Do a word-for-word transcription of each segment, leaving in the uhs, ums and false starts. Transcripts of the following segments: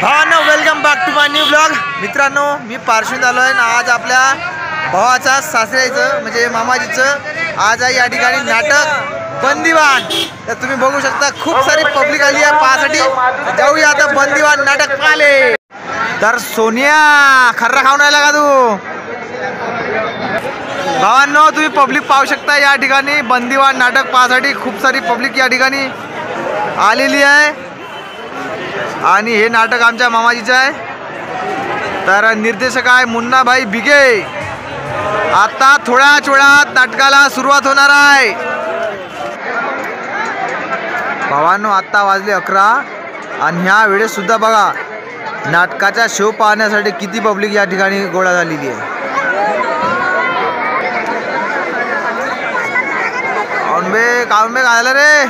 भावांनो, welcome back to my new blog. मित्रांनो, मी पार्श्वत आलो आहे ना आज आपल्या भावाचा सासऱ्याचं म्हणजे मामाजीचं आज आहे या ठिकाणी नाटक बंदीवान। तर तुम्ही बघू शकता खूप सारी पब्लिक आली आहे पाहण्यासाठी। जाऊया आता बंदीवान नाटक पाहिले। तर सोनिया खर्रा खाऊन राहिला का तू? भावांनो, तुम्ही पब्लिक पाहू शकता या ठिकाणी बंदीवान नाटक पाहण्यासाठी खूप सारी पब्लिक या ठिकाणी आलेली आहे आणि हे नाटक आमच्या मामाजीचं आहे। तर निर्देशक आहे मुन्नाभाई बिगे। आता थोड्याच वेळात नाटकाला सुरुवात होणार आहे। भावांनो, आता वाजले अकरा आणि ह्या वेळेस सुद्धा बघा नाटकाचा शो पाहण्यासाठी किती पब्लिक या ठिकाणी गोळा झालेली आहे। काउंबे काउंबे काय झालं रे?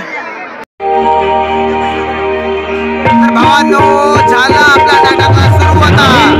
भावांनो, झाला आपला नाटकाला सुरुवात।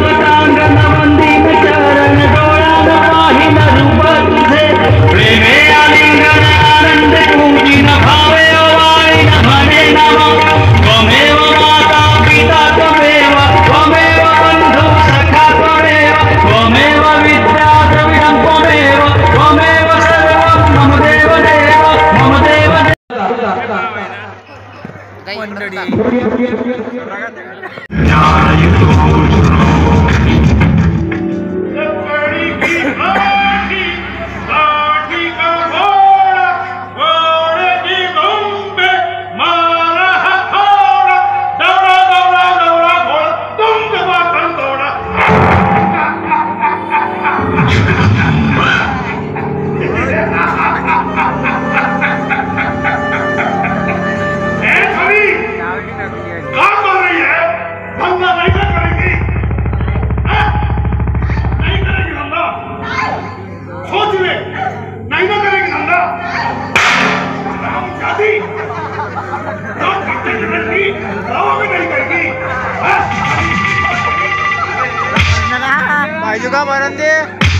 का मरण दे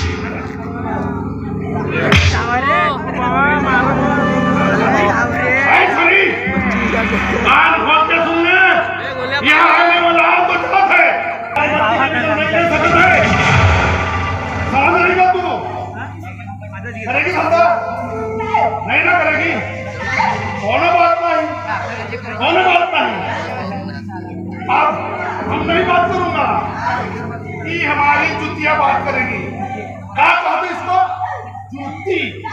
करेगी धंधा नहीं ना करेगी। कौन बात नहीं, कौन बात नहीं। अब हम नहीं बात करूंगा, ये हमारी जुतिया बात करेगी। क्या कहते इसको? जुती।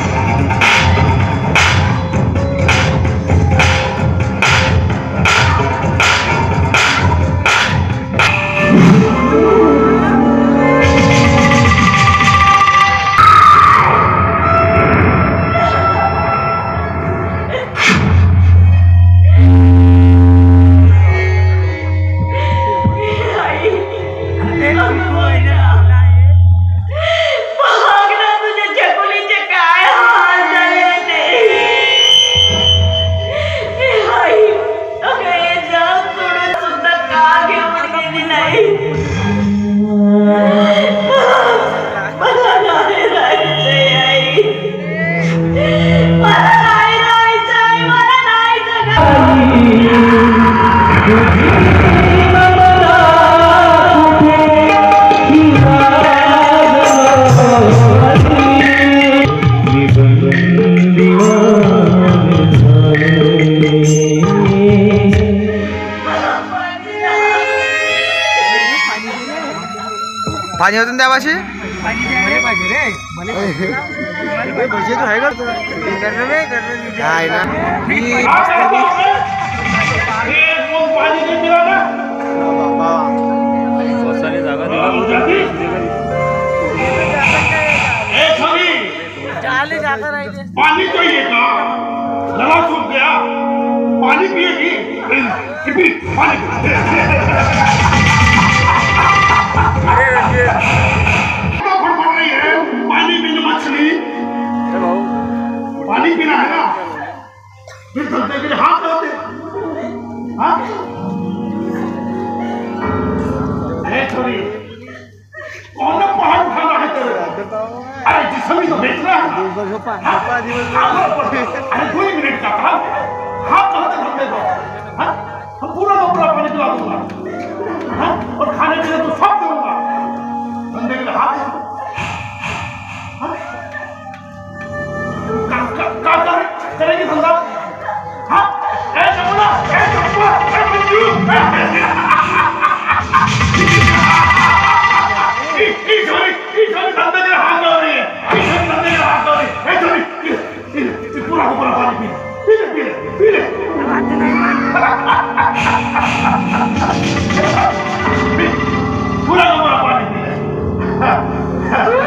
पाणी होतं त्या भाषे पानी चाहिए था, गला सूख गया, पानी पिएगी? पानी फड़फड़ रही है, पानी पीना मछली, पानी पीना है ना, फिर धरते के लिए हाथ धोते। हाँ, छोरी कौन पहाड़ उठाना है तेरे? अरे जिसमें तो बेचना है। अरे दो ही मिनट का काम, हाथ कहाँ तक धरते दो? हम पूरा का पूरा पानी पिला दूंगा। पूरा का पूरा पानी पी ले।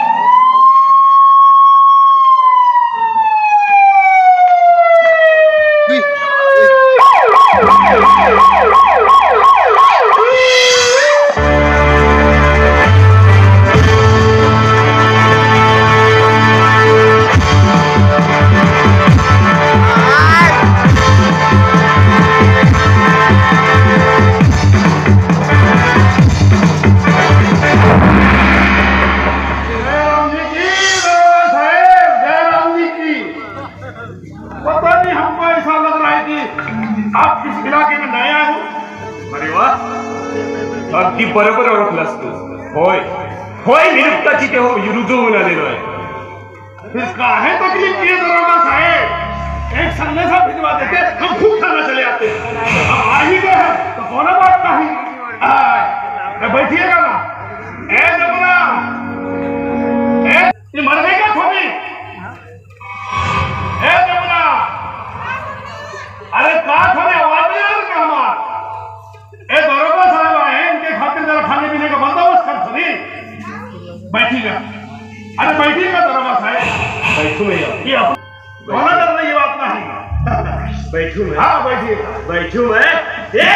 अगदी बरोबर ओळखलास तू. होय होय निरुक्ताची ते हो रुजू होऊन आलेलो आहे. काहे तकलीफ की है दरोगा साहेब? एक संदेशा भिजवा देते, हम खूब खाना चले आते। अब आ ही गए हैं तो कौन बात नहीं। आ, बैठिएगा ना। ए जमुना, ए ये मर गई क्या थोड़ी? ए जमुना, अरे का थोड़ी आवाज नहीं आ रही क्या हमार? ए दरोगा साहब आए, इनके खातिर जरा खाने पीने का बंदोबस्त कर थोड़ी। बैठिएगा, अरे बैठिएगा दरोगा साहब। बैठू मैं ये होना डरना ये बात नहीं। बैठू मैं हाँ बैठिएगा। बैठू मैं ए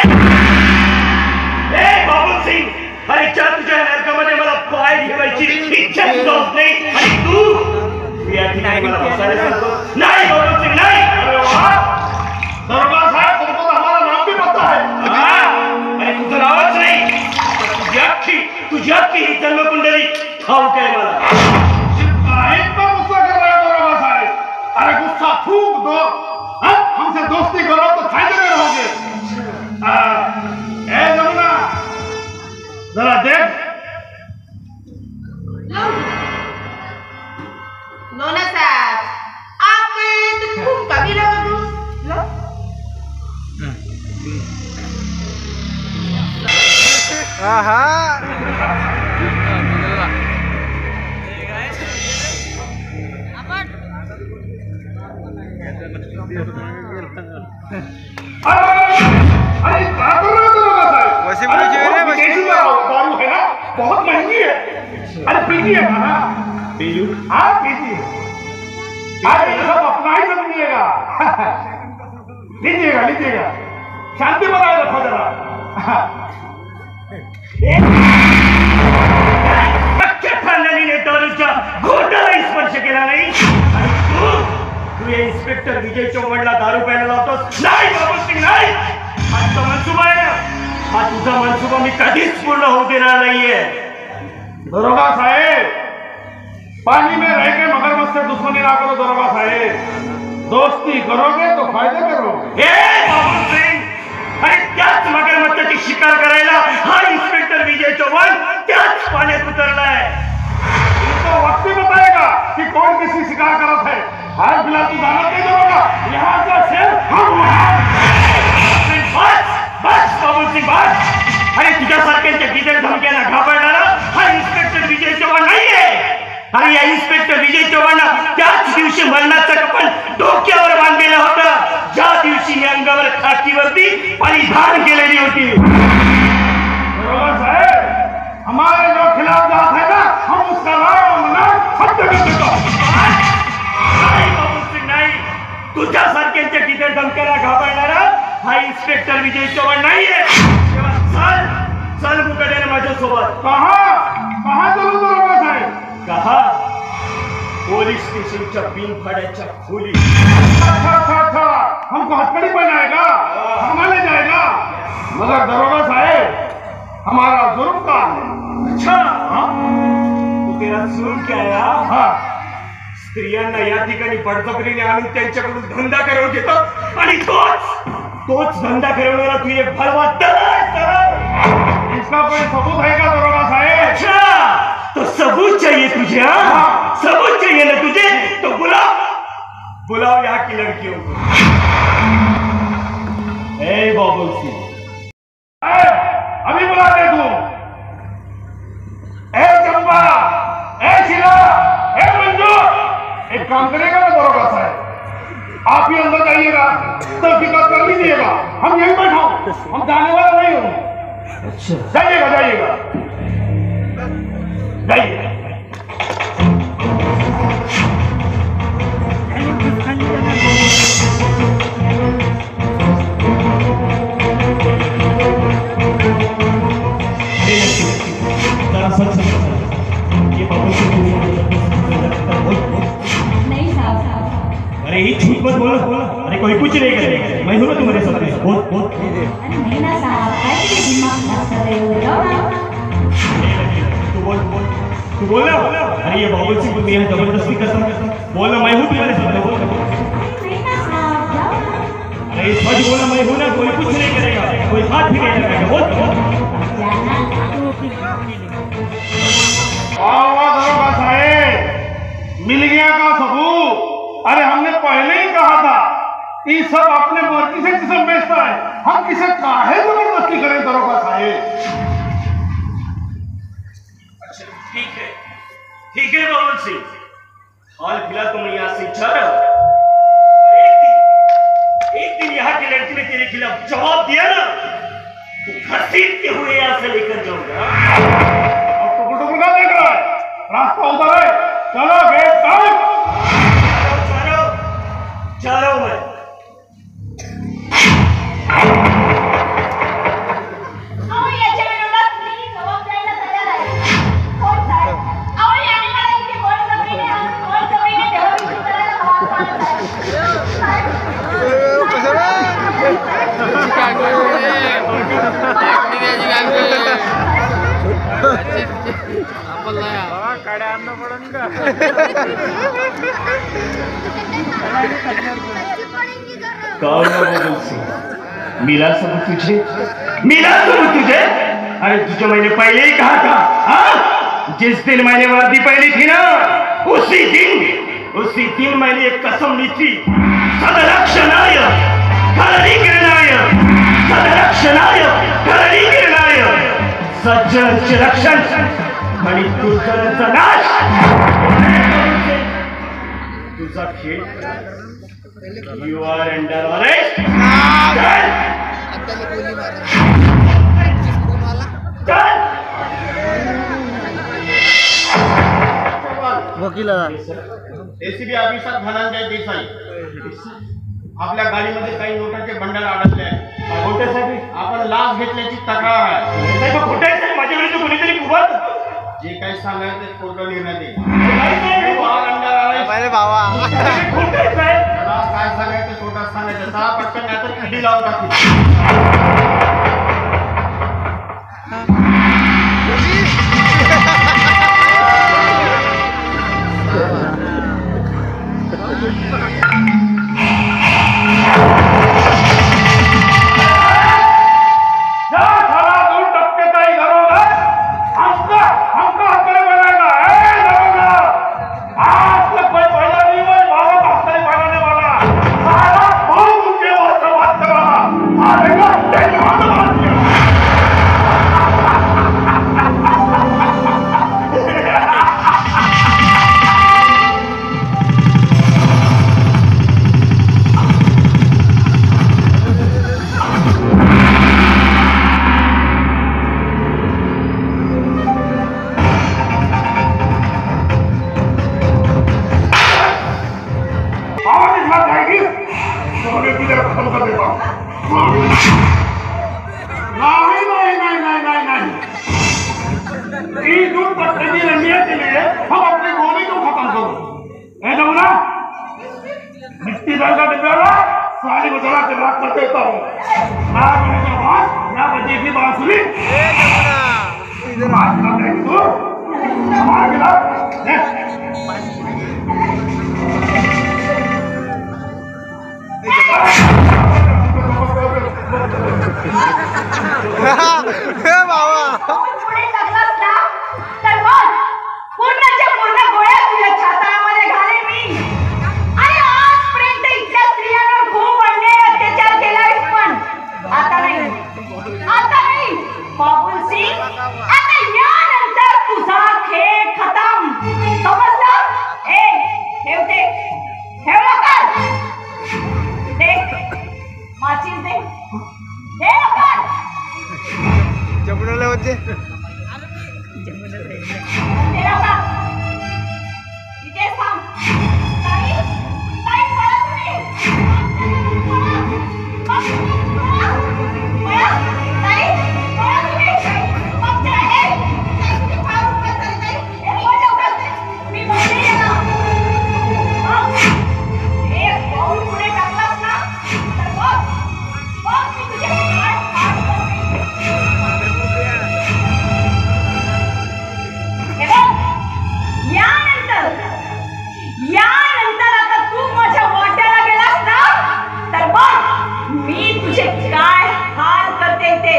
ए बाबू सिंह, अरे क्या तुझ्या नरकामध्ये मला पाय ठेवायची इच्छा होत नाही आणि तू या ठिकाणी मला बसायला सांगतो? नाही बाबू सिंह नाही. अरे वाह दरोगा साहब, तुमको तो हमारा नाम भी पता है। अरे तुझं नावच नाही, तुझी अख्खी तुझी अख्खी ही जन्मकुंडली ठाऊक आहे मला. इतना गुस्सा कर रहे हो दरोगा साहब? अरे गुस्सा थूक दो। हाँ? हमसे दोस्ती करो तो फायदे में रहोगे। आ, ए जमुना, जरा देख। नोना साहब, आपके तो खूब कभी लगा दो। लो। अरे क्या कर रहे हो दरोगा साहब? वैसे अरे मुझे बहुत ना, वैसे विदेशी दारू है ना, बहुत महंगी है। अरे पीजिएगा ना। पीलू हाँ पीजिए। अरे ये सब अपना ही समझिएगा। लीजिएगा लीजिएगा, शांति बनाए रखो जरा। अख्ख्या खानदानीने दारूच्या घोटाला स्पर्श केला नाही आणि तू तू या इन्स्पेक्टर विजय चव्हाणला दारू प्यायला लावतोस? नाही बाबू सिंग नाही. हा तुझा मनसुबा आहे ना, हा तुझा मनसुबा मी कधीच पूर्ण होऊ देणार नाहीये. दरोगा साहेब, पानी में रह के मगरमच्छ से दुश्मनी ना करो दरोगा साहेब। दोस्ती करोगे तो फायदे करोगे। ए बाबू सिंग, अरे त्याच मगरमच्छाची शिकार करायला हा इन्स्पेक्टर विजय चव्हाण त्याच पाण्यात उतरलाय. तो वक्त ही बताएगा कि कौन किसकी शिकार करत है। हाल फिलहाल तू जानत नहीं दरोगा, यहाँ का शेर हम हैं। बस बस बाबू सिंग बस. अरे तुझ्यासारख्यांच्या गिजर धमक्यांना घाबरणारा हा इन्स्पेक्टर विजय चव्हाण नाहीये. आणि या इन्स्पेक्टर विजय चव्हाणला त्याच दिवशी मरणाचं कपन डोक्यावर बांधलेलं होतं ज्या दिवशी या अंगावर खाकीवरती परिधान केलेली होती. दरोगा साहेब, हमारे जो खिलाफ जात है ना, हम उसका नाम नाम सत्य कर देता। नाही बाबू सिंग नाही, तुझ्यासारख्यांच्या गिजर धमक्यांना घाबरणारा हा इन्स्पेक्टर विजय चव्हाण नाहीये. तेव्हा चल चल मुकड्याने माझ्यासोबत. कहाँ कहाँ चलो दरोगा साहेब? कहा पोलीस स्टेशनच्या बिनफाड्याच्या खोली. अच्छा अच्छा अच्छा, हमको हथकड़ी पहनाएगा, हमारे जाएगा। मगर दरोगा साहेब, हमारा जुर्म का है। अच्छा हाँ? तू तेरा जुर्म क्या है? हाँ, स्त्रियांना या ठिकाणी बळजबरीने आणून त्यांच्याकडून धंदा करून घेतो आणि तोच तोच धंदा करवणारा तू एक भरवा दलाल. इसका कोई सबूत है क्या दरोगा साहेब? अच्छा तो सबूत चाहिए तुझे? हाँ सबूत चाहिए ना तुझे, तो बुलाओ बुलाओ यहाँ की लड़कियों को. ए बाबू सिंह, अभी बुला दे तू। ए चंपा, ए शिला, ए मंजू, एक काम करेगा ना दरोगा साहब, आप ही अंदर जाइएगा, तहकीकात कर लीजिएगा, हम यहीं बैठा हूं। हम जाने वाला नहीं हूँ। अच्छा जाइएगा जाइएगा जाइए। अरे ये झूठ मत बोलो, अरे कोई कुछ नहीं करेगा, मैं हूं ना तुम्हारे साथ में। बोल बोल। अरे नहीं ना साहब, ऐसे दिमाग खराब कर रहे हो, जाओ ना। तू बोल बोल तू बोल ना। अरे ये बाबुल सिंह को मैं जबरदस्ती करता हूं, बोल ना मैं हूं तुम्हारे साथ में। बोल नहीं ना साहब, जाओ ना। अरे सच बोल ना, मैं हूं ना, कोई कुछ नहीं करेगा, कोई हाथ भी नहीं लगाएगा। बोल बोल। जाना। वाह वाह दरोगा साहेब, मिल गया का सबूत। अरे हमने पहले ही कहा था ये सब अपने मर्जी से जिसम बेचता है, हम किसे काहे जबरदस्ती करें दरोगा साहेब। अच्छा ठीक है ठीक है बाबुल सिंह, हाल फिलहाल तुम यहाँ से जा रहे हो। एक दिन एक दिन यहाँ की लड़की ने तेरे खिलाफ जवाब दिया ना, तो घसीटते हुए यहाँ से लेकर जाऊंगा। अब टुकुर टुकुर का देख रहा है, रास्ता उधर है, चलो गेट तक। जा रहा हूं मैं। आओ याच्या विरोधात मी जबाब द्यायला तयार आहे. कोण साहेब? आओ याने मला इथे कोण जमिनी आणून कोण जमिनी ठेवावी करायला भाग पाडत आहे. साहेब, कसं मिला सब तुझे मिला सब तुझे। अरे तुझे मैंने पहले ही कहा था, हाँ? जिस दिन मैंने वर्दी पहनी थी ना, उसी दिन उसी दिन मैंने एक कसम ली थी, सदरक्षणाय धरणीकरणाय, सदरक्षणाय धरणीकरणाय, सज्जनचे रक्षण आणि दुर्जनाचा नाश। तुझा खेळ, यू आर अंडर अरेस्ट। वकील एसीबी ऑफिसर धनंजय देसाई, आपल्या गाडीमध्ये काही नोटांचे बंडल अडकले आहेत। खोटे साहेब, आपण लाच घेतल्याची तक्रार आहे। साहेब खोटे साहेब, माझ्या विरुद्ध कोणीतरी कुबत जे काही सांगायचं ते कोर्ट निर्णय देईल। खोटे अरे बाबा साहेब, काय सांगायचं कोर्टात सांगायचं, सहा पटकन नाही तर खिडी लावून टाकतील। नहीं नहीं नहीं नहीं नहीं नहीं ईद उल पट्टे की रंगिया के लिए हम अपनी गोली को खत्म करो। ए नमूना मिट्टी दल का डिब्बा साली को जला के राख कर देता हूँ। ना बने का बात ना बजे की बांसुरी। इधर आज का देख तू हमारे खिलाफ बाबा पुढे लागलास ना तर बघ, पूर्णच्या पूर्ण गोळ्या तुझ्या छातामध्ये घालेन मी. आणि आजपर्यंत इतक्या स्त्रियांवर खूप अन्याय अत्याचार केलायस, पण आता नाही आता नाही बाबुल सिंग, आता यानंतर तुझा खेळ खतम. इथे तेरा का इथे थांब ताई ताई पळा तुम्ही पळा ताई पळा तुम्ही मग ते ए ताई तुम्ही पाहू का ताई ए कोण लवकर मी बोलते ना ए पाऊल पुढे टाकलास ना तर बघ बघ मी तुझे काय हात करते हे बघ यानंतर यानंतर आता तू माझ्या वाट्याला गेलास ना तर बघ मी तुझे काय हाल करते ते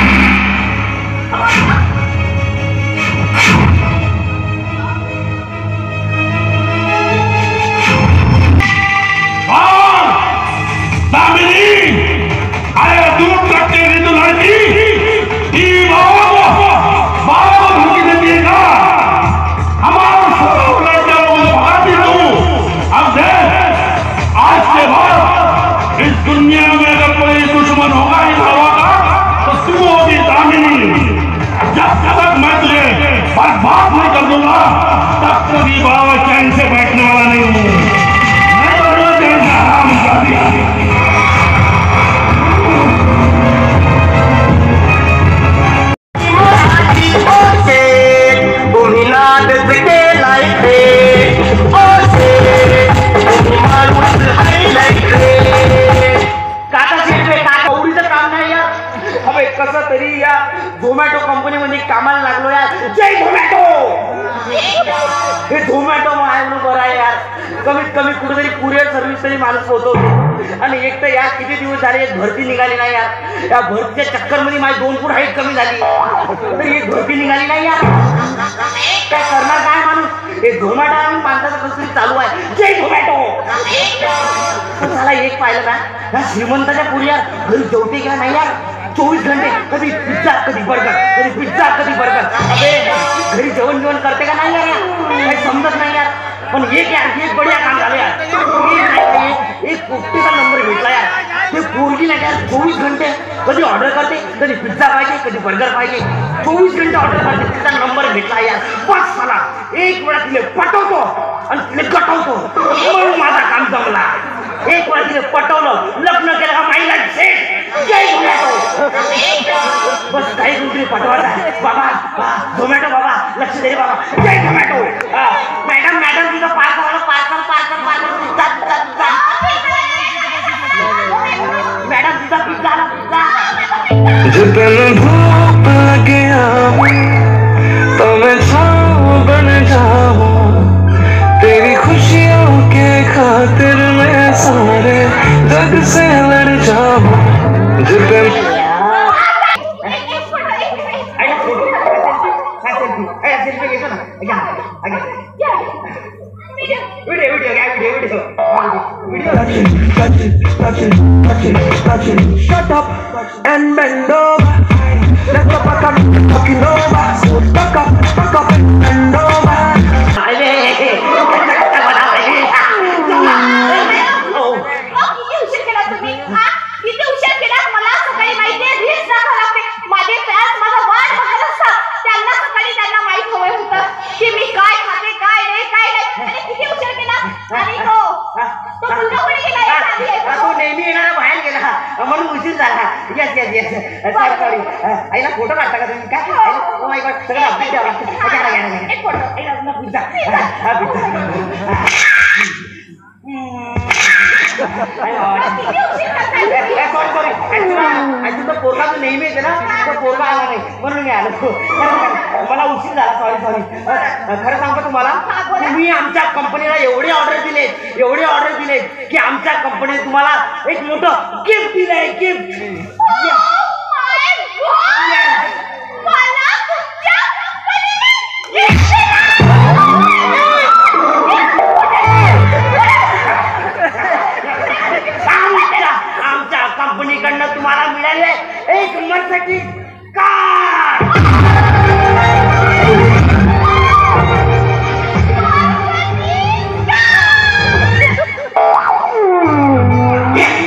दामिनी अरे दूर करते हुए तो लड़की बाबा बाबा को धमकी देती है का हमारा सब लड़का को भागती तू अब देख आज के बाद इस दुनिया में अगर कोई दुश्मन होगा इस हवा का तो तू होगी दामिनी जब तक मैं तुझे बर्बाद नहीं कर दूंगा तब तक ये बाबा चैन से बैठने वाला नहीं हूँ मैं तो रोज ऐसा आराम कर दिया कसं तरी या झोमॅटो कंपनीमध्ये कामाला लागलो यार. जय झोमॅटो. हे झोमॅटो आहे म्हणून बरं आहे यार. कमीत कमी कुठेतरी कुरिअर सर्व्हिस तरी माणूस पोहोचवतो. आणि एक तर यार किती दिवस झाले एक भरती निघाली नाही यार. या भरतीच्या चक्कर मध्ये माझी दोन फूट हाईट कमी झाली तर एक भरती निघाली नाही यार. काय करणार काय माणूस. हे झोमॅटो आणि माणसाचं कसं तरी चालू आहे. जय झोमॅटो. मला एक पाहिलं का या श्रीमंताच्या पुरी यार घरी जेवते का नाही यार. चोवीस घंटे कधी पिझ्झा कधी बर्गर कधी पिझ्झा कधी बर्गर. अबे घरी जेवण जेवण करते का नाही यार. काही समजत नाही यार. पण एक यार एक बढिया काम झालं यार. एक एक पोपटीचा नंबर भेटला यार. ते पोरगी नाही यार चोवीस घंटे कधी ऑर्डर करते कधी पिझ्झा पाहिजे कधी बर्गर पाहिजे. चोवीस घंटे ऑर्डर करते तिचा नंबर भेटला यार. बस मला एक वेळा तिने पटवतो आणि तिने गटवतो म्हणून माझा काम जमला. एक वेळा तिने पटवलं लग्न केलं का माईला सेट. जय झोमॅटो. बस काही कुठे पटवायचा आहे बाबा. झोमॅटो बाबा लक्ष दे बाबा. जय झोमॅटो. मॅडम मॅडम तुझं parcel parcel parcel parcel madam pizza pizza pizza. जितन भूख लगे तो मैं छाँव बन जाऊं तेरी खुशियों के खातिर मैं सारे जग से लड़ जाऊं. जितन वीडियो वीडियो क्या video video video. touch it, touch it, touch it, touch it. Shut up and bend over. Let's go back up, fucking over. Back up, back up and bend over. अरे किती उशीर केला तुम्ही. हा किती उशीर केला. मला सकाळी माहिती आहे रील्स दाखवा लागते. माझे फॅन्स माझा वाट बघत असतात. त्यांना सकाळी त्यांना माहित हवं होतं की मी काय खाते काय नाही काय नाही. आणि किती उशीर केला. आणि तो तो मुलगा कोणी गेला तो नेहमी येणारा बाहेर गेला म्हणून उशीर झाला. Yes yes yes sorry sorry. आईला फोटो काढता का तुम्ही काय. ओ माय गॉड सगळं अपडेट द्यावं लागतं. घ्या घ्या घ्या. एक फोटो पिझ्झा हा पिझ्झा. सॉरी सॉरी ऍक्च्युली तो पोरगा जो नेहमी येते ना तो पोरगा आला नाही म्हणून मी आलो. मला उशीर झाला सॉरी सॉरी. खरं सांगतो तुम्हाला तुम्ही आमच्या कंपनीला एवढे ऑर्डर दिले एवढे ऑर्डर दिले की आमच्या कंपनीने तुम्हाला एक मोठं गिफ्ट दिलंय. गिफ्ट आमच्या कंपनीकडनं तुम्हाला मिळाले एक मर्सिडीज कार.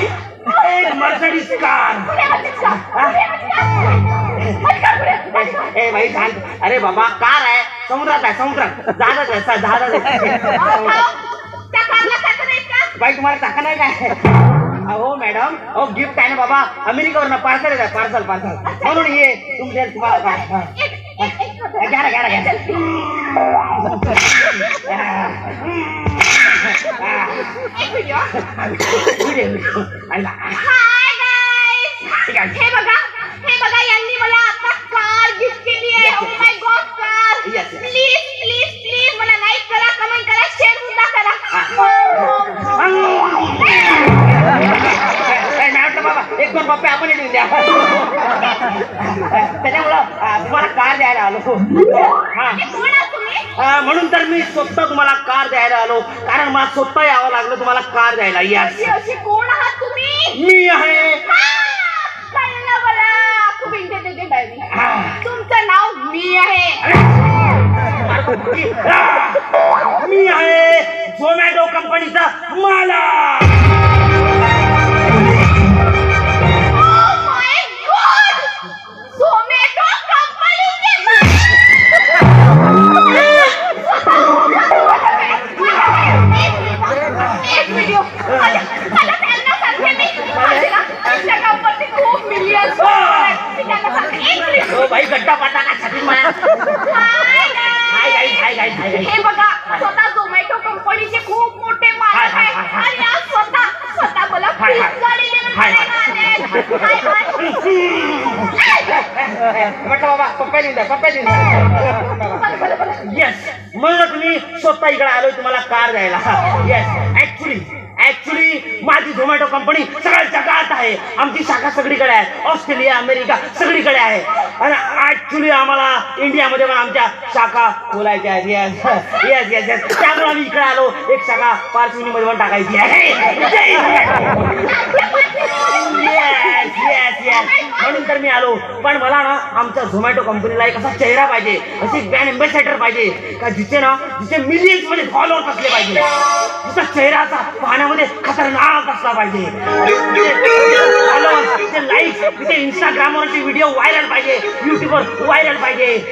एक मर्सिडीज कार. बाई शांत. अरे बाबा कार आहे समुद्रात आहे समुद्रात जहाजात आहे जहाजात आहे. त्या कारला चाकं नाहीत का? बाई तुम्हाला चाका नाही काय? हो मॅडम हो गिफ्ट आहे ना बाबा अमेरिकेवरनं पार्सल आहे पार्सल पार्सल म्हणून ये तुमच्या तुम्हाला काय घ्या ना घ्या ना घ्या. एक व्हिडिओ. आला. हाय गाईज, हे बघा हे बघा यांनी मला आता कार गिफ्ट केली आहे. Oh my god car. Yes, yes. Please please please मला लाईक करा कमेंट करा शेअर सुद्धा करा. बाबा एक दोन पप्पे आपण देऊन द्या त्याच्यामुळं तुम्हाला कार द्यायला आलो. हा कोण आहात तुम्ही? म्हणून तर मी स्वतः तुम्हाला कार द्यायला आलो कारण मला स्वतः यावं लागलं तुम्हाला कार द्यायला. अशी अशी कोण आहात तुम्ही? मी आहे. कळलं मला खूप इंटेलिजंट आहे मी. तुमचं नाव मी आहे. मी आहे झोमॅटो कंपनीचा मालक. झोमॅटो कंपनीचे एक व्हिडिओ मला मला त्यांना सांगते मी माझ्या कंपनी खूप मिलियन्स त्यांना सांगते एक व्हिडिओ. ओ भाई गड्डा पाटा का छाती माया. Hi guys hi guys hi guys. हे बघा स्वतः झोमॅटो कंपनीचे खूप मोठे मालक आहे आणि आज स्वतः स्वतः मला पिझ्झा डिलिव्हरी करायला आले. हाय हाय म्हटलं बाबा पप्पा देऊन द्या पप्पा देऊन द्या. येस म्हणून तुम्ही स्वतः इकडे आलोय तुम्हाला कार द्यायला. येस ऍक्च्युली ऍक्च्युली माझी झोमॅटो कंपनी सगळ्या जगात आहे. आमची शाखा सगळीकडे आहे ऑस्ट्रेलिया अमेरिका सगळीकडे आहे आणि ऍक्च्युली आम्हाला इंडियामध्ये पण आमच्या शाखा खोलायच्या आहेत. येस येस येस येस त्यामुळे आम्ही इकडे आलो. एक शाखा पार्श्वनीमध्ये पण टाकायची आहे. येस येस येस म्हणून तर मी आलो. पण मला ना आमच्या झोमॅटो कंपनीला एक असा चेहरा पाहिजे अशी ब्रँड एम्बॅसेडर पाहिजे का जिथे ना जिथे मिलियन्स मध्ये फॉलोअर्स असले पाहिजे. तिचा चेहरा असा पाहण्यामध्ये खतरनाक असला पाहिजे. फॉलोअर्स तिचे लाईक्स तिथे इंस्टाग्रामवरची व्हिडिओ व्हायरल पाहिजे युट्यूबवर व्हायरल पाहिजे.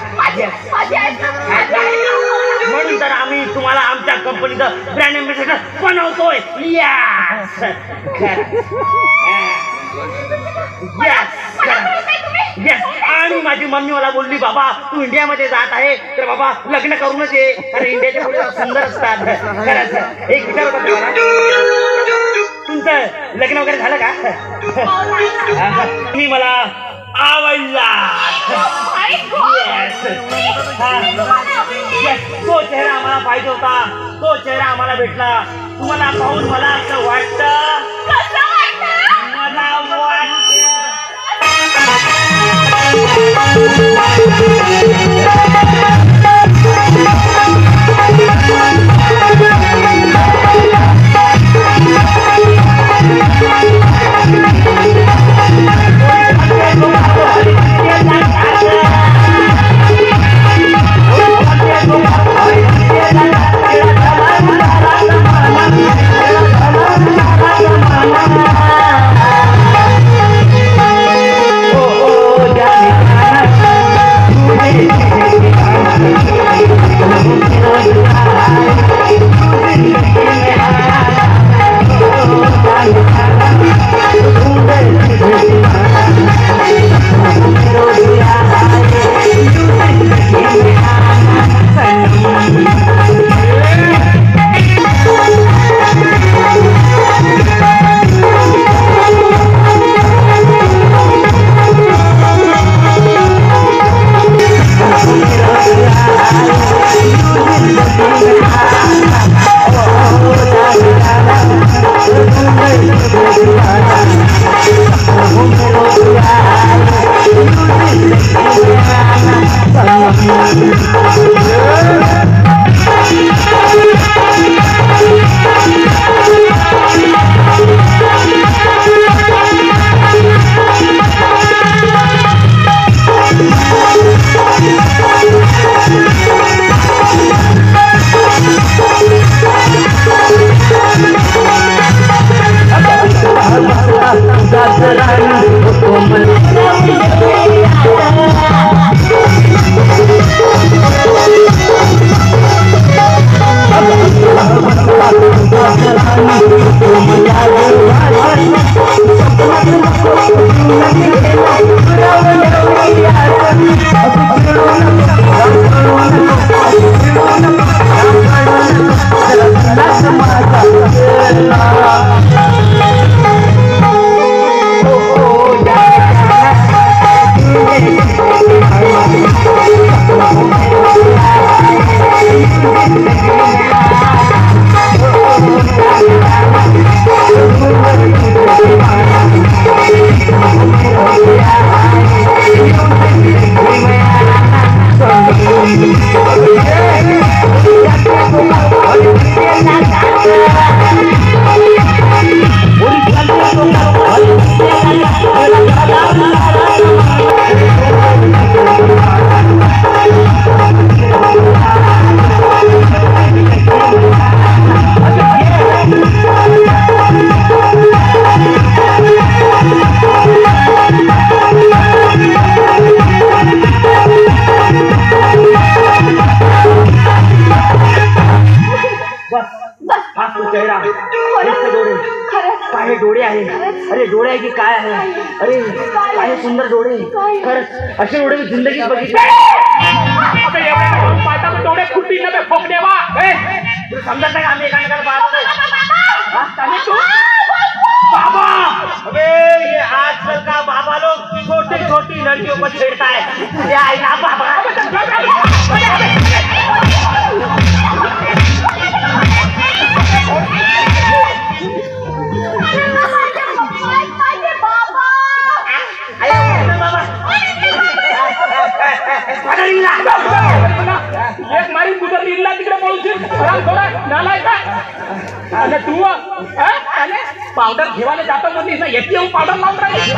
म्हणून तर आम्ही तुम्हाला आमच्या कंपनीचं ब्रँड एम्बॅसेडर बनवतोय. यस येस आणि माझी मम्मी मला बोलली बाबा तू इंडियामध्ये जात आहे तर बाबा लग्न करूनच ये कारण इंडियाचे मुली सुंदर असतात. खरंच एक विचार होता तुम्हाला तुमचं लग्न वगैरे झालं का? तुम्ही मला आवडला. तो चेहरा आम्हाला पाहिजे होता तो चेहरा आम्हाला भेटला. तुम्हाला पाहून मला असं वाटतं मला वाटतं That's हे डोळे आहे, अरे डोळे आहे की काय आहे, अरे काय सुंदर डोळे, खरंच असे डोळे मी जिंदगीत बघितले. डोळे फुटतील ना फोकणे वा तुला समजत नाही का आम्ही एकामेकाला पाहतो. बाबा अबे ये आजकल का बाबा लोग छोटी छोटी लड़कियों को छेड़ता है. ये आईना बाबा एक मारी तुझं लीला तिकडे पळून नालाय का आणि तू पावडर घेवायला जातो म्हणजे एटीएम पावडर लावून राहील.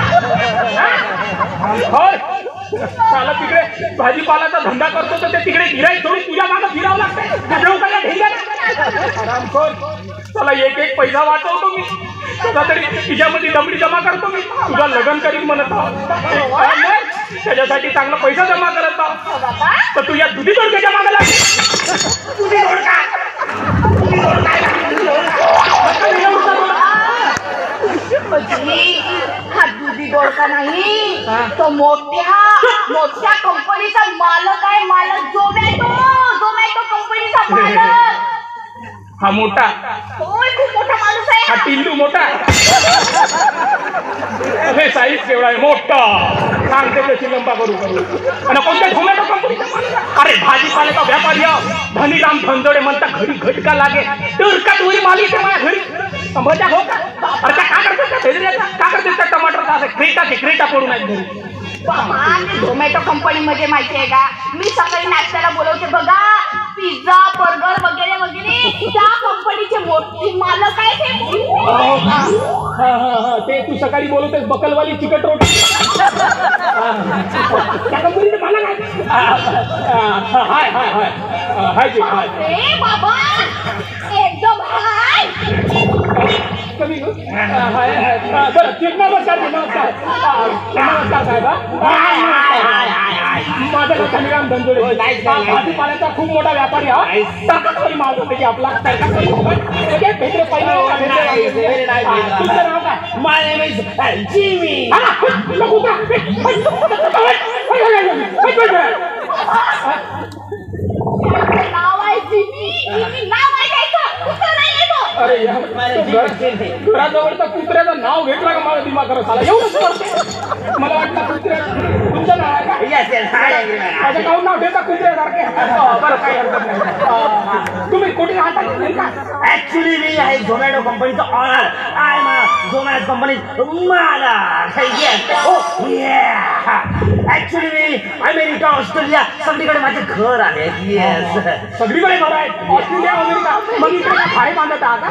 मला तिकडे भाजीपालाचा धंदा करतो तर ते तिकडे गिराईक सोडून तुझ्या मागं फिरावं लागतं. चला एक एक पैसा वाचवतो मी, तुझा तरी तिच्यामध्ये दमडी जमा करतो मी, तुझा लग्न करीन म्हणत त्याच्यासाठी चांगला पैसा जमा करत तर तू या दुधी दोडक्याच्या मागे लागली. दुधी दोडका हा दुधी गोळका नाही, तो मोठ्या मोठ्या कंपनीचा मालक आहे. मालक झोमॅटो झोमॅटो कंपनीचा मालक. हा मोठा होय, खूप मोठा माणूस आहे. हा टिल्लू मोठा अरे साईज केवढा आहे मोठा सांगते त्याची लंबा करू करू आणि कोणत्या झोमॅटो कंपनीचा. अरे भाजीपाल्याचा व्यापारी धनीराम धनजोडे म्हणता घरी घटका लागे तर का तुरी माली येते माझ्या घरी मजा हो का. अरे का करते का करते टमाटरचा असं क्रेटा क्रेटा पडून आहेत घरी. झोमॅटो कंपनी मध्ये माहिती आहे का, मी सकाळी नाश्त्याला बोलवते बघा, पिझ्झा बर्गर वगैरे वगैरे त्या कंपनीचे मोठे मालक आहे ते. तू सकाळी बोलवतेस बकलवाली चिकट रोटी त्या कंपनीचे मालक आहे. हाय हाय हाय हाय जी हाय बाबा एकदम हाय कमी बरं नमस्कार नमस्कार नमस्कार साहेब. माझा नाव धनीराम धनजोडे, भाजीपाल्याचा खूप मोठा व्यापारी हा. तरकाटवाली माल होते की आपला तरकाटवाली भेटले पहिले. तुमचं नाव काय? My name is Jimmy. नाव आहे जिमी. नाव आहे त्याचं, कुठं नाही येतो. अरे घराजवळचा कुत्र्याचं नाव घेतलं का मला दिमाग करत आला. एवढंच करते मला वाटलं कुत्र्या तुमचं नाव आहे का? माझं नाव नाव ठेवता कुत्र्यासारखे. बरं काही हरकत नाही. तुम्ही कुठे राहता? ऍक्च्युली मी आहे झोमॅटो कंपनीचा ऑनर. आय झोमॅटो कंपनी मालक. ऍक्च्युली मी अमेरिका ऑस्ट्रेलिया सगळीकडे माझे घर आहे. येस सगळीकडे घर आहेत. ऑस्ट्रेलिया अमेरिका मग इकडे भाडे बांधत आहात.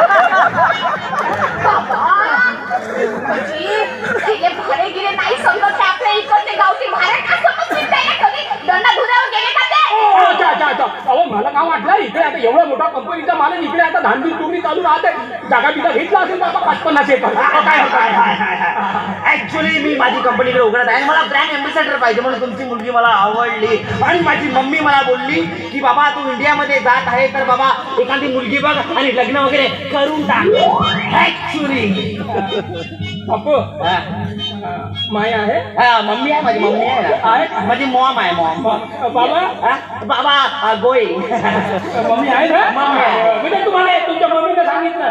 भाडे गिरे नाही समजत आपल्या इकडचे गावचे भाडे का समजतील कधी दंडा धुण्यावर गेले का ते. अच्छा अच्छा अच्छा अहो मला काय वाटलं इकडे आता एवढा मोठा कंपनीचा मालक इकडे आता धानबी टुकडी चालू राहते. जागा बिगा घेतला असेल बाबा पाच पन्नास एकर. ऍक्च्युली मी माझी कंपनीकडे उघडत आहे. मला ब्रँड एम्बेसेडर पाहिजे म्हणून तुमची मुलगी मला आवडली आणि माझी मम्मी मला बोलली की बाबा तू इंडियामध्ये जात आहे तर बाबा एखादी मुलगी बघ आणि लग्न वगैरे करून टाक. ऍक्च्युली बापू माय आहे. मम्मी आहे माझी मम्मी आहे माझी मॉम आहे मॉम. बाबा बाबा गोई मम्मी आहे ना. म्हणजे तुम्हाला तुमच्या मम्मीने सांगितलं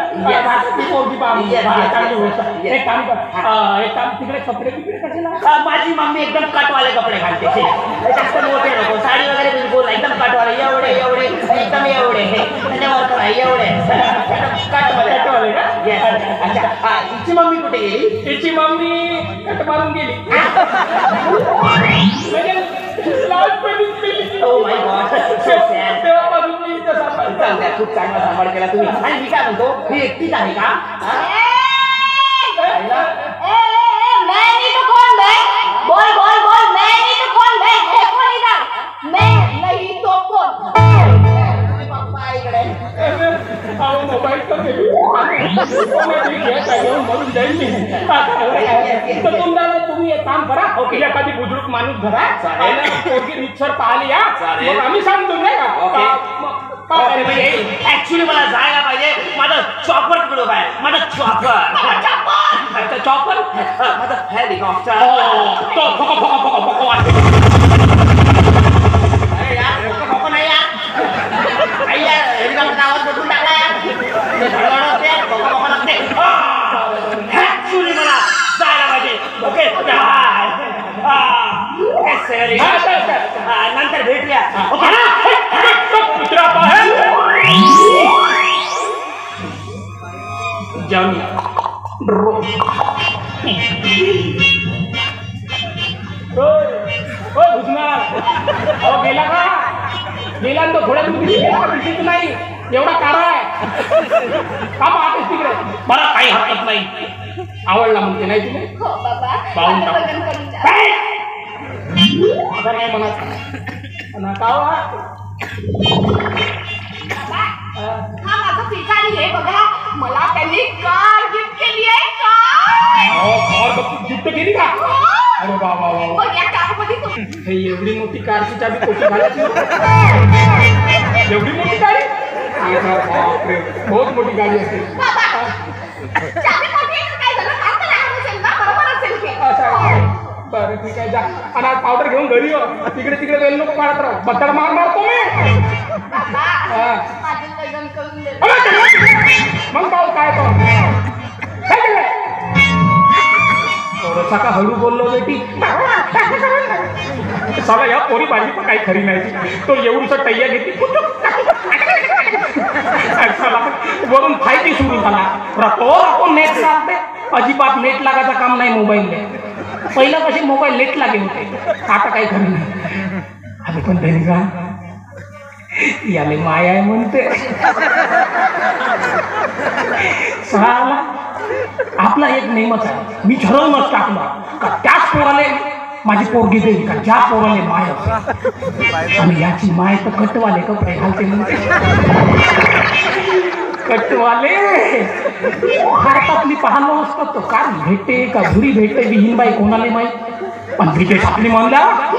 एक काम एक काम तिकडे कपडे तिकडे कसे ना. माझी मम्मी एकदम कटवाले कपडे घालते जास्त मोठे नको. साडी वगैरे बिलकुल एकदम कटवाले एवढे एवढे एकदम एवढे एवढे कटवाले कटवाले का. अच्छा तिची मम्मी कुठे गेली? तिची मम्मी कट मारून गेली. खूप चांगला सांभाळ केला तुम्ही. आणि मी काय म्हणतो ही एकटीच आहे का? मैं नहीं तो कौन है? बोल बोल बोल मैं नहीं तो कौन है? है कौन इधर? मैं नहीं तो कौन? मोबाईल तुम्ही एक काम करा एखादी बुजुर्ग माणूस धरा पोरगी रिक्षर पाहिली या मग आम्ही सांगतो नाही का. ऍक्च्युली मला जायला पाहिजे. माझं चॉपर कडून आहे माझं चॉपर. चॉपर माझं हेलिकॉप्टर तो फोको फोको फोको फोको वाटतो. अरे यार फोको फोको नाही यार. आई यार हेलिकॉप्टर आवाज बदलून टाकला यार. ते धडधड होते फोको फोको लागते. ऍक्च्युली मला जायला पाहिजे. ओके ओके सर नंतर भेटूया. ओके मित्रा बाहेर जाऊन गेला का गेला तो थोड्या दिवशी नाही एवढा कारा आहे का पाहतेस तिकडे. मला काही हरकत नाही आवडला म्हणते नाही तुला. हो बाबा पाहून माझं टाक. लग्न करून द्या. आता काय म्हणायचं का हा माझा भिकारी आहे बघा. मला त्यांनी कार गिफ्ट केली आहे. कार गिफ्ट केली का. अरे वा वा वा. बघ या कारमध्ये तो- हे एवढी मोठी कारची चाबी कोठी घालायची. एवढी मोठी गाडी बापरे बहुत मोठी गाडी असते. बाबा चाबी मोठी आहे तर काय झालं. कार तर लहान असेल ना बरोबर असेल की. बरं ठीक आहे जा. आणि आज पावडर घेऊन घरी ये. तिकडे तिकडे वेळ नको काढत राहू. बत्तड मार मारतो मी. बाबा हा. माझं लग्न करून दे. मग पाहू काय तो काय केलंय. थोडंसा का हळू बोललो बेटी. सगळं या पोरी भाजी पण काही खरी नाही. तो एवढूसा टैया घेतली वरून फायदी सुरू झाला. रतो रतो नेट लागते. अजिबात नेट लागायचं काम नाही मोबाईलने. पहिलं कसे मोबाईल नेट लागे होते आता काही खरं नाही. अरे पण तरी का याले माय आहे म्हणते. साला आपला एक नेमच आहे. मी ठरवूनच टाकलं का त्याच पोराले माझी पोरगी देईल का ज्या पोराले माय असेल. आणि याची माय तर कटवाले कपडे घालते म्हणते. कटवाले भारतातली पाहणं असतं तो काय भेटते का घुरी भेटते विहीनबाई कोणाला माहीत. पण विदेश आपली म्हणला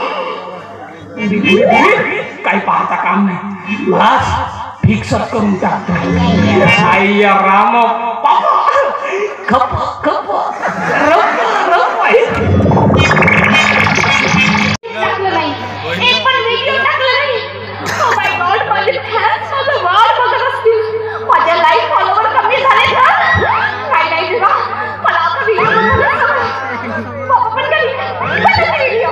काही पाहता काम नाही. बस फिक्सच करून टाकतो. आय्या राम खप खप रप रप टाकलं नाही. एक पण व्हिडिओ टाकला नाही. ओ माय गॉड माझे फॅन्स माझं वाट बघत असतील. माझ्या लाईक फॉलोवर कमी झाले का. काय नाही देवा मला आता व्हिडिओ बनवायचा. बाबा पण कधी बनवायचा व्हिडिओ.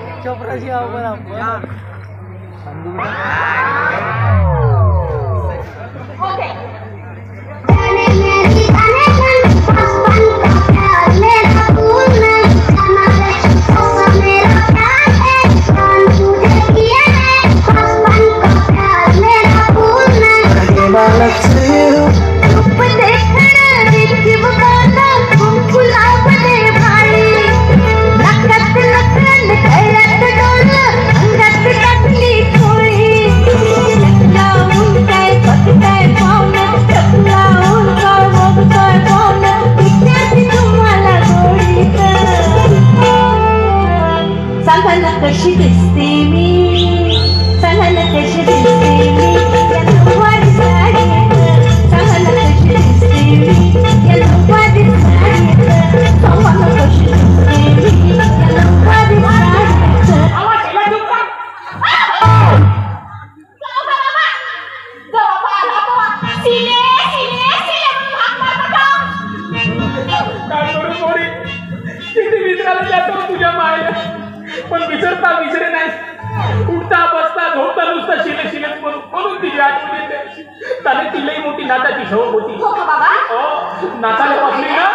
ओके कशी दिसते मी. सांगायला कशी दिसते मी. या नऊवारी साडीत सांगायला कशी दिसते मी. या नऊवारी साडीत सांगायला कशी दिसते मी. या नऊवारी साडीत आवाज केला चुप सिले सिले सिले भाग मारता काय करू पोरी. किती विसरायला जातो तुझ्या मायला पण विसरता विसरे नाही. उठता बसता झोपता नुसता शिले शिले करून म्हणून तिची आठवण येते. त्याने तिलाही मोठी नाचाची सवय होती. हो का बाबा. हो नाचायला बसली ना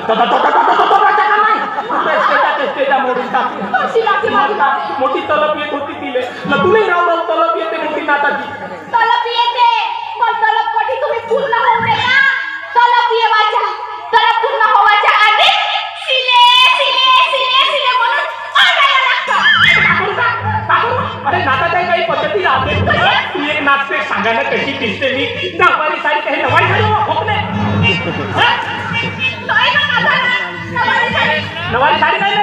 स्टेजा मोडून टाकली. मोठी तलप येत होती तिले. तुलाही राव राव तलप येते मोठी नाचाची. तलप येते पण तलप कधी तुम्ही पूर्ण होऊ दे ना. तलप येवाच्या तलप पूर्ण होवाच्या आधी सिले सिले सिले सिले म्हणून ओरडायला लागतं. अरे नाचाच्या काही पद्धती राहते. तू एक नाचते सांगायला कशी दिसते मी. नऊवारी साडी काही नवारी साडी खोकले. नवारी साडी नाही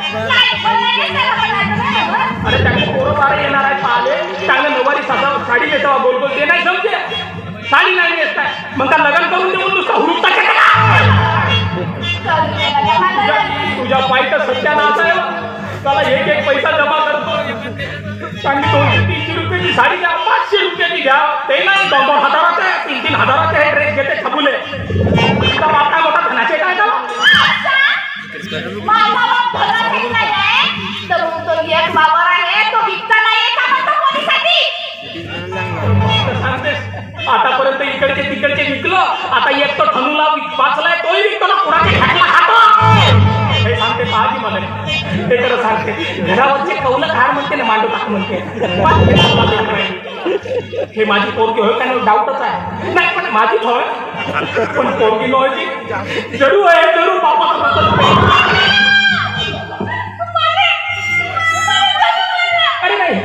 अरे चांगले पोरं बारा येणार आहे पाहिले. चांगलं नऊवारी साडी येतो गोल गोल ते नाही समजे. साडी नाही नेसताय मग का लग्न करून देऊन नुसतं हुडकता. दिवसाला एक एक पैसा जमा करतो आणि दोनशे तीनशे रुपयाची साडी घ्या, पाचशे रुपयाची घ्या, ते नाही दोन दोन हजाराचे तीन तीन हजाराचे हे ड्रेस घेते छबुले. तुमचा बाप काय मोठा धनाचे काय का माझा बाप भला नाहीये, तर मग तो एक बाबर आहे, तो विकता नाहीये का म्हणतो पोलिसांनी? सांगतेस आतापर्यंत इकडचे तिकडचे विकलो, आता एक तो ठणूला वाचलाय तोही विकतो ना, कुणाचे खाटला खातो हे सांगते पाहाजी मला. ते खरं सांगते घरावरचे कौल काय म्हणते ना, मांडू टाक म्हणते. हे माझी पोरगी होय का डाऊटच आहे. नाही पण माझीच होय, पण पोरगी नव्हती. जरूर आहे जरूर बाबा. अरे नाही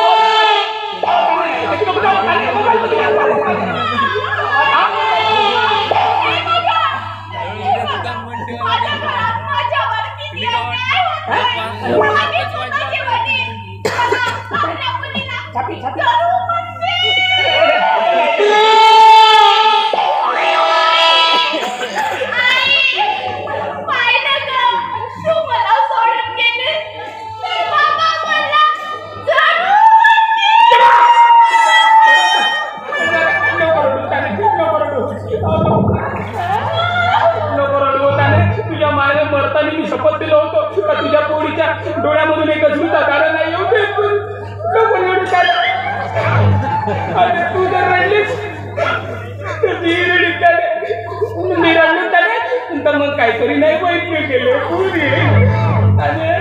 तुझ्या मायने मरताना मी शपथ दिलं होतं का तुझ्या पोरीच्या डोळ्यामधून एक अश्रूचा कारण नाही येऊ दे. आणि तू जर रडलीस तर मी रडली त्याने, मी रडलो त्याने, तर मग काहीतरी नाही माहिती केलं पुरी. आणि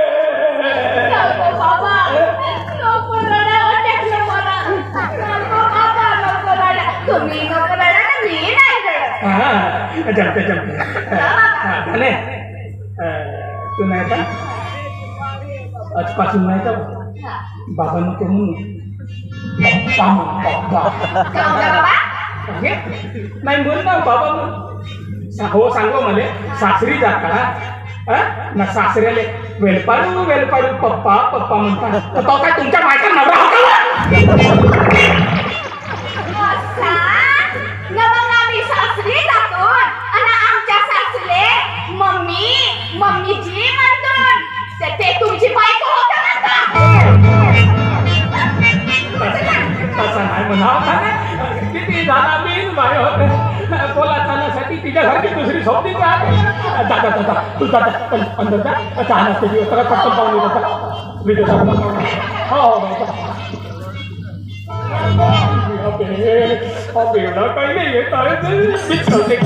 तुम्ही नको रडा ना, मी नाही रडत. हा जमते जमते. अरे तू नाही का आजपासून नाही का बाबा नको म्हणून पप्पा म्हण, पप्पा नाही बोल ना बाबा म्हण. हो सांगो मला सासरी जाता ना, सासऱ्याले वेलपाडू वेलपाडू पप्पा पप्पा म्हणता, तो काय तुमच्या बायका नवरा होता? सासरी जातो आणि आमच्या सासूले मम्मी मम्मीची म्हणतो, ते तुमची बायको होतं तसं नाही म्हणावं. किती झाला मी बाय होत बोला चालण्यासाठी तिच्यासारखी दुसरी सोबती राहते. दादा दादा तू दादा अंदर जा, चहा नसते दिवस सगळं पटकन पाहून येतो व्हिडिओ. हो हो बेवडा काही नाही येत आहे मीच करते.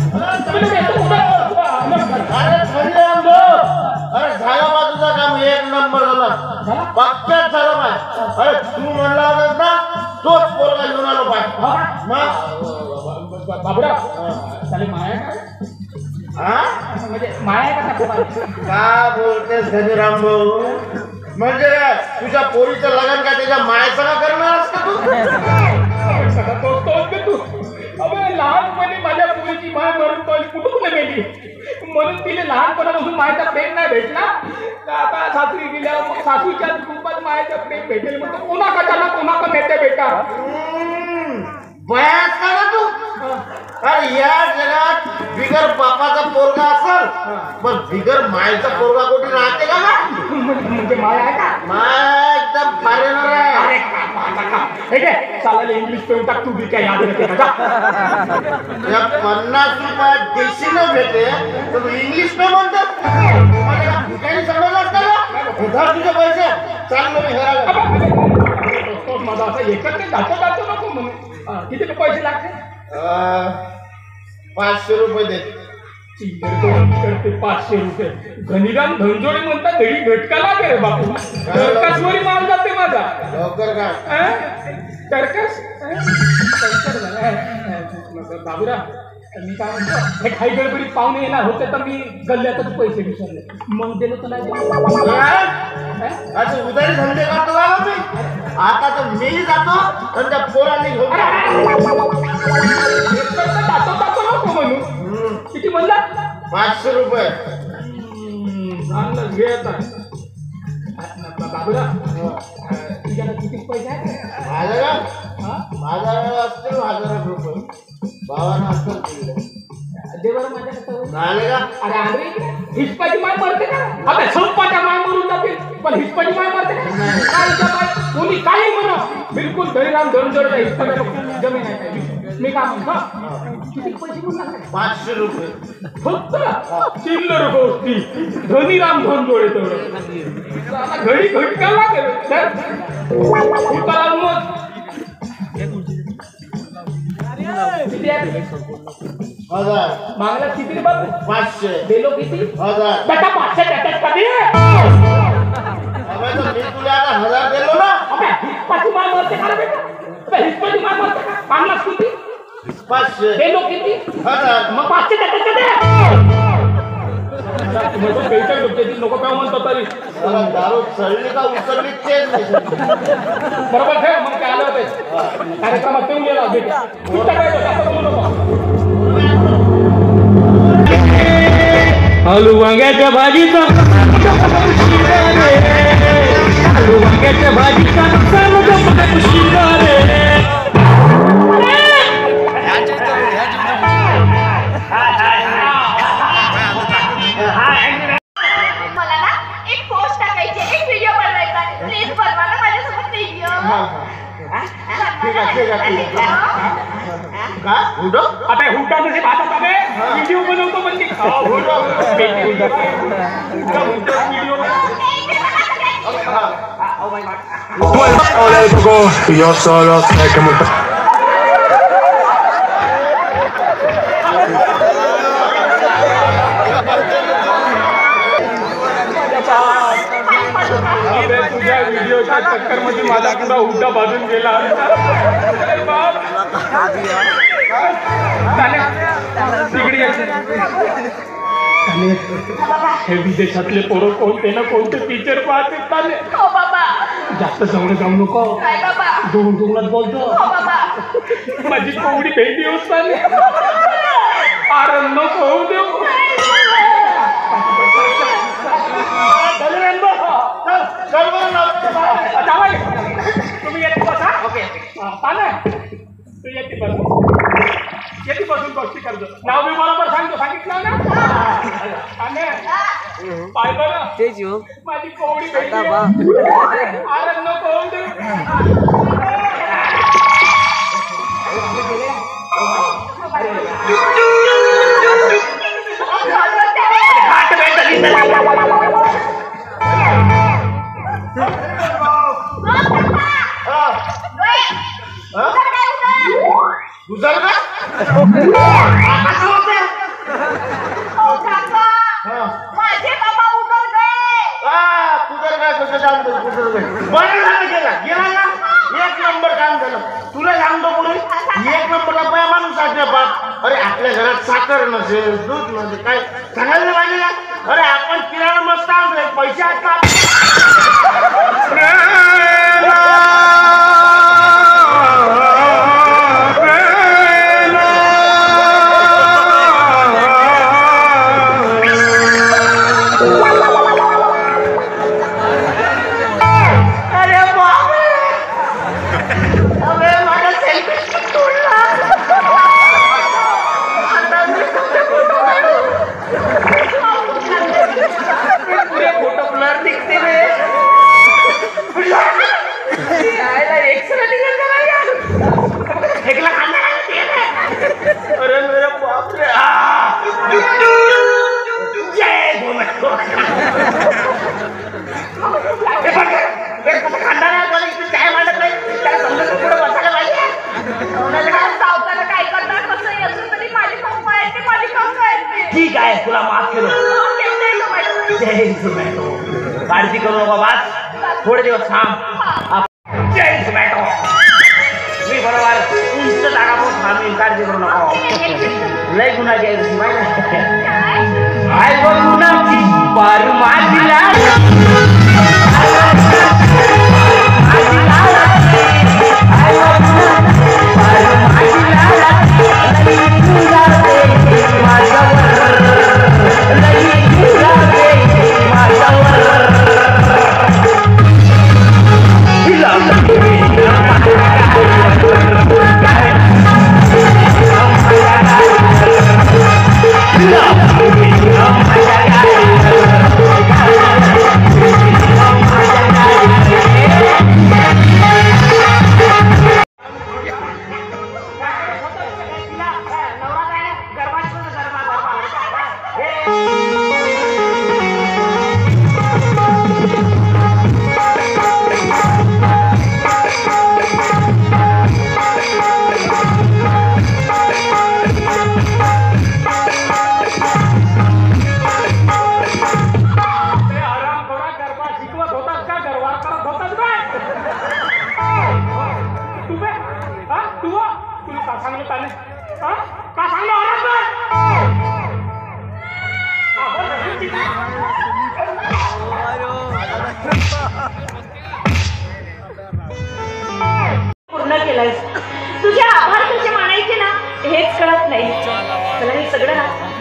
अरे झाला बा तुझा काम एक नंबर झाला, पक्क्यात झाला पाय. अरे तू म्हणला होतास ना तोच पोरगा घेऊन आलो पाय. मग बाबूराव चालेल माया हा म्हणजे माया का का बोलतेस धनीराम भाऊ? म्हणजे काय तुझ्या पोरीचं लग्न काय त्याच्या मायाचं का करणार असतं तू? अबे लहानपणी माझ्या पोरीची माय मरून पडली, कुठं कुठे गेली म्हणून तिने लहानपणापासून मायचा प्रेम नाही भेटला. आता सासरी गेल्या मग सासूच्या रूपात मायचा प्रेम भेटेल म्हणतो कोणा कशाला कोणा का नेते बेटा. बयाच का ना तू? अरे या जगात बिगर बापाचा पोरगा असेल पण बिगर मायचा पोरगा कोणी राहते का? म्हणजे माय आहे का? माय एकदम फॉरेनर आहे. अरे ठीक आहे चालेल इंग्लिश पेन टाक तू बी काय याद राहते का? या पन्नास रुपयात देशी न भेटे तर तू इंग्लिश पे म्हणतात. ठिकाणी समजलं असतं का? उधार तुझे पैसे चांगलं मी घराला माझा असं एकत्र जातो जातो नको म्हणून. किती पैसे लागते? पाचशे रुपये दे. करते पाचशे रुपये. घनीराम धनजोडी म्हणतात घडी घटका लागे रे बापू. टरकासवरी माल जाते माझा. लवकर का टरकास बाबूराव मी काय म्हणतो हे काही गडबडीत पाहुणे येणार होते तर मी गल्ल्यातच पैसे विसरले मग दिलं तुला. असं उधारी धंदे करतो बाबा मी. आता तर मी जातो पण त्या पोरांनी घेऊन जातो जातो नको म्हणून. किती म्हणला? पाचशे रुपये. चांगलं घेत बाबूराव तुझ्याला किती पैसे आहेत? माझं का माझ्या असतील हजार रुपये. बाबांना असतील देवर माझ्याकडे झाले का अरे अरे हिसपाची माय मरते का अबे सोपाच्या माय मरून जाते पण हिसपाची माय मरते का काय काय कोणी काही म्हणा बिलकुल धरीराम धनजोड हिसपाच्या जमीन आहे मी काय म्हणतो किती पैसे बोलणार पाचशे रुपये फक्त चिल्लर गोष्टी धनीराम धनजोडे तेवढं आता घडी घटका लागेल मग किती आहे हजार मागला किती बाबू पाचशे दिलो किती हजार बेटा पाचशे त्याच्यात कधी अबे तो मी तुला आता हजार दिलो ना अबे हिसपाची माय मरते का रे बेटा अबे हिसपाची माय मरते का मागलास किती पाचशे दिलो किती हजार मग पाचशे त्याच्यात कधी लोक काय म्हणतो तरी त्याला दारू चढली का उचलली तेच नाही बरोबर ठेव मग काय आलं होते कार्यक्रमात ठेवून गेला बेटा कुठं काय असं बोलू नको आलू वांग्याच्या भाजीचा आलू वांग्याच्या भाजीचा मला ना एक पोस्ट टाकायची एक व्हिडिओ बनवायचा प्लीज बनवा ना माझ्यासोबत व्हिडिओ ठीक आहे ठीक आहे ठीक आहे का हुडो आता हुडा कसे भातात अबे व्हिडिओ बनवतो पण ते हुडो video Yo solo sé que me तुझ्या व्हिडिओच्या चक्कर मध्ये माझा पुरा हुड्डा बाजून गेला हे विदेशातले पोरं कोणते ना कोणते पिक्चर पाहते चालले हो बाबा जास्त जवळ जाऊ नको काय बाबा दोन दोनच बोलतो हो बाबा माझी कोवडी भेंडी होत चालली अरे नको होऊ देऊ चल बरं ना तुम्ही येते बसा ओके तू येते बस येते बसून गोष्टी करतो नाव मी बरोबर सांगतो सांगितलं ना पाय बरं माझी कोवडी भेटली अरे नको होऊ देऊ गुजर का माझे बाबा उतर गए गुजर काय कसं काम गुजर गए बरं झालं गेला गेला ना एक नंबर काम झालं तुला सांगतो पुढे एक नंबरला बाया माणूस आहे बाप अरे आपल्या घरात साखर नसेल दूध नसेल काय सांगायला पाहिजे ना अरे आपण किराणा मस्त आणतोय पैसे आहेत ठीक आहे तुला माफ केलं काळजी करू नका बास थोडे दिवस थांब जय झोमॅटो मी बरोबर उंच जागा पण थांबेल काळजी करू नका लय गुन्हा घ्यायची माहिती आय गुन्हाची पारू माझीला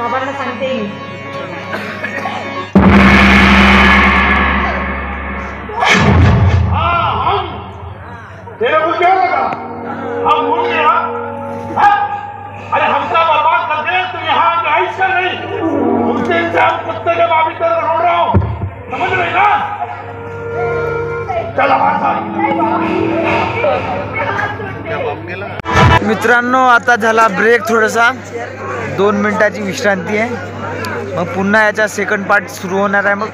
बाबांना सांगते मी. हाँ हम तेरे को क्या लगा हम भूल गया हाँ? अरे हमका बर्बाद कर दे तो यहाँ आइस का नहीं उस दिन से हम कुत्ते के बाबी तरह रोड रहा हूँ समझ रही ना चल हमारे साथ. मित्रांनो आता झाला ब्रेक थोडासा, दोन मिनिटाची विश्रांती आहे, मग पुन्हा याचा सेकंड पार्ट सुरू होणार आहे. मग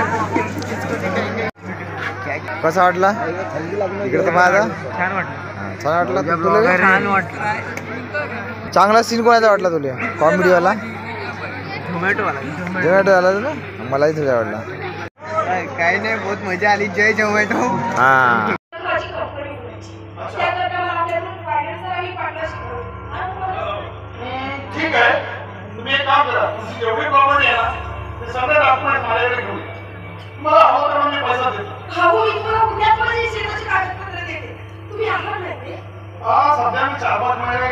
कसा वाटला इकडे तर माझा छान वाटलं. छान वाटला तुला? छान वाटलं. चांगला सीन कोणाचा वाटला तुला? कॉमेडीवाला? झोमॅटोवाला. झोमॅटोवाला तुला? मलाही तुझा वाटला. काही नाही, बहुत मजा आली. जय झोमॅटो. हा ठीक आहे, तुम्ही एक काम करा, जेवढे प्रॉपर्टी आहे ना ते सगळे डॉक्युमेंट माझ्याकडे घेऊन या. मला हवं तर मी पैसा देतो. भाऊ मी तुम्हाला उद्याच माझी शेताची कागदपत्र देते. तुम्ही आहात ना ते? हा सध्या मी चार पाच महिने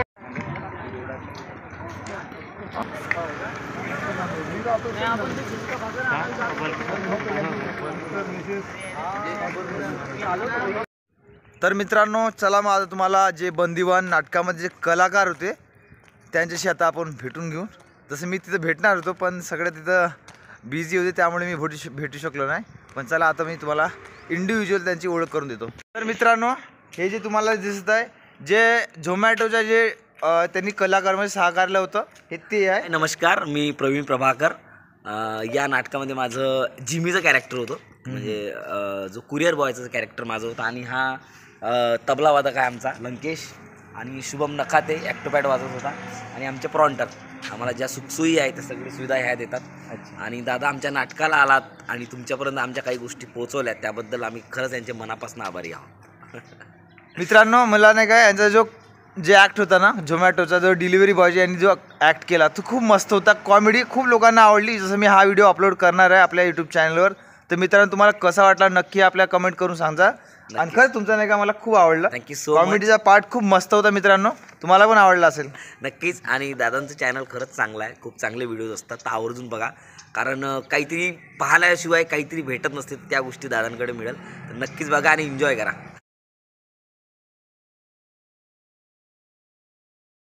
तर मित्रांनो चला मग आता तुम्हाला जे बंदिवान नाटकामध्ये जे कलाकार होते त्यांच्याशी आता आपण भेटून घेऊन. जसं मी तिथं भेटणार होतो पण सगळे तिथं बिझी होते त्यामुळे मी भेटू भेटू शकलो नाही. पण चला आता मी तुम्हाला इंडिव्हिज्युअल त्यांची ओळख करून देतो. तर मित्रांनो हे जे तुम्हाला दिसत आहे जे झोमॅटोच्या जे अ, त्यांनी कलाकारमध्ये साकारलं होतं हे ते आहे. नमस्कार, मी प्रवीण प्रभाकर. अ, या नाटकामध्ये माझं जिमीचं कॅरेक्टर होतं, म्हणजे अ, जो कुरिअर बॉयचं कॅरेक्टर माझं होतं. आणि हा अ, तबलावादक आहे आमचा लंकेश, आणि शुभम नखाते ॲक्टोपॅड वाजवत होता. आणि आमचे प्रॉन्टर आम्हाला ज्या सुखसोयी आहेत त्या सगळी सुविधा ह्या देतात. आणि दादा आमच्या नाटकाला आलात आणि तुमच्यापर्यंत आमच्या काही गोष्टी पोहोचवल्यात त्याबद्दल आम्ही खरंच यांचे मनापासून आभारी आहोत. मित्रांनो मला नाही काय यांचा जो जे ॲक्ट होता ना झोमॅटोचा जो डिलिव्हरी बॉय यांनी जो ॲक्ट केला तो खूप मस्त होता. कॉमेडी खूप लोकांना आवडली. जसं मी हा व्हिडिओ अपलोड करणार आहे आपल्या यूट्यूब चॅनलवर. तर मित्रांनो तुम्हाला कसा वाटला नक्की आपल्या कमेंट करून सांगा. आणि खरंच तुमचा नाही का मला खूप आवडला. Thank you so much. कॉमेडीचा पार्ट खूप मस्त होता मित्रांनो, तुम्हाला पण आवडला असेल नक्कीच. आणि दादांचं चॅनल खरंच चांगलं आहे, खूप चांगले व्हिडिओज असतात, तर आवर्जून बघा. कारण अ, काहीतरी पाहिल्याशिवाय काहीतरी भेटत नसते, त्या गोष्टी दादांकडे मिळेल. तर नक्कीच बघा आणि एन्जॉय करा.